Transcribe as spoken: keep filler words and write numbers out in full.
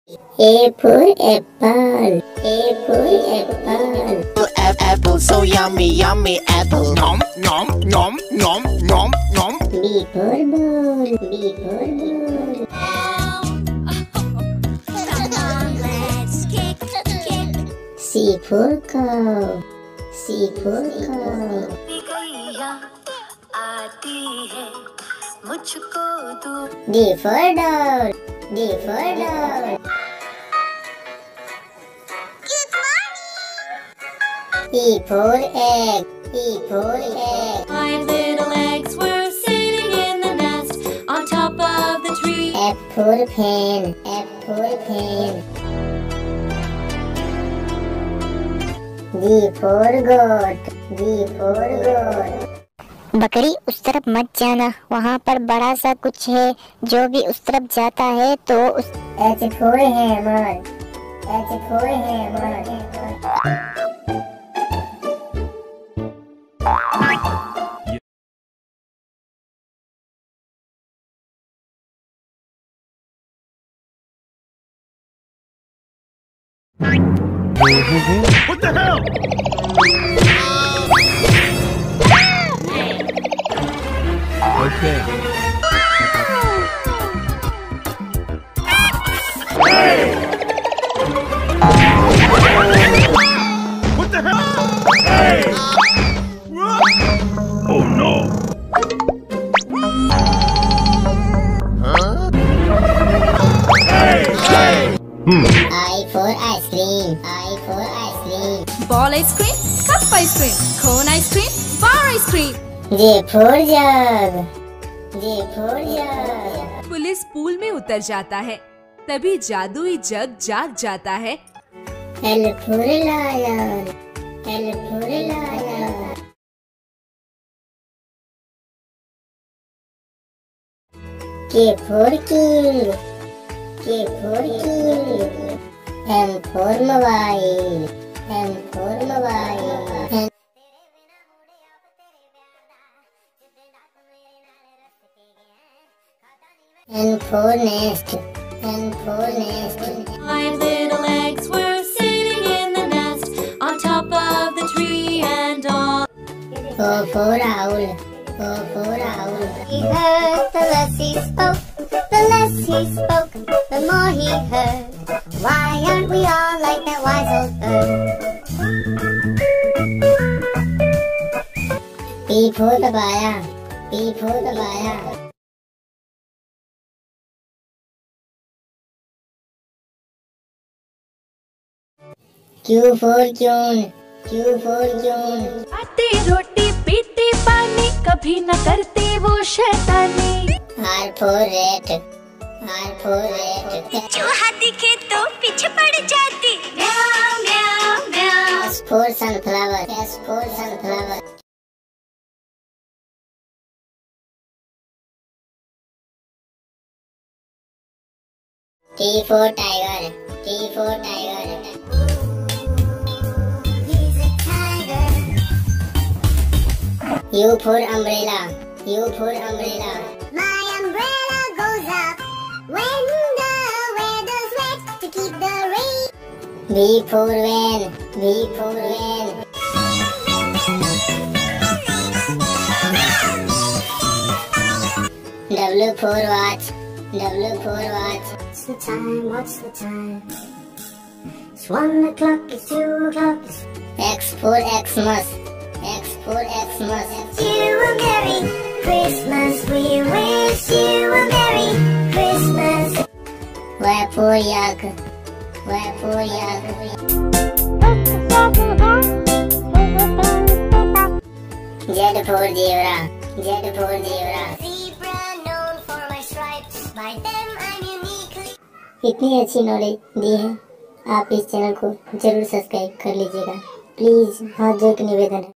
A for apple. A for apple. Apple, so yummy, yummy apple. Nom, nom, nom, nom, nom, nom. B for ball. B for ball. Come on, let's kick, kick. C for cow. C for cow. D for dog. D for dog. E for egg. E for egg. Five little eggs were sitting in the nest on top of the tree. F for pen. F for pen. G for goat. G for goat. बकरी उस तरफ मत जाना, वहाँ पर बड़ा सा कुछ है, जो भी उस तरफ जाता है तो उस H for hammer. H for hammer. What the hell? Okay. Hey! What the hell? Hey! Oh no! Huh? Hey! Hey! Hmm. I for ice cream. I for ice cream. Ball ice cream, cup ice cream, cone ice cream, bar ice cream. J for jug. J for jug. Police pool में उतर जाता है, तभी जादुई जग जाग जाता है। L for lion. L for lion. K for king. K for king. M for mobile. M for mobile. N for nest. N for nest. Five little eggs were sitting in the nest on top of the tree and all. O for owl. O for owl. He heard, the less he spoke. The less he spoke, the more he heard. Why aren't we all like that wise old bird? P for the buyer. P for the buyer. Q for queen. Q for queen. खाते रोटी पीते पानी, कभी न करते वो शैतानी। R for rat. R for rat. चूहा दिखे तो पीछे पड़ जाती। म्याऊ म्याऊ म्याऊ। S for sunflower. S for sunflower. T for tiger. T for tiger. U for umbrella. U for umbrella. My umbrella goes up when the weather's wet to keep the rain. V for van. V for van. W for watch. W for watch. What's the time? What's the time? It's one o'clock. It's two o'clock. X for Xmas. X for Xmas. You a Merry Christmas. We wish you a Merry Christmas. Y for yak. Y for yak. Z for zebra. Z for zebra. Zebra known for my stripes. By them I'm unique. इतनी अच्छी knowledge दी है, आप इस channel को जरूर subscribe कर लीजिएगा please. हाथ जोड़ के निवेदन है।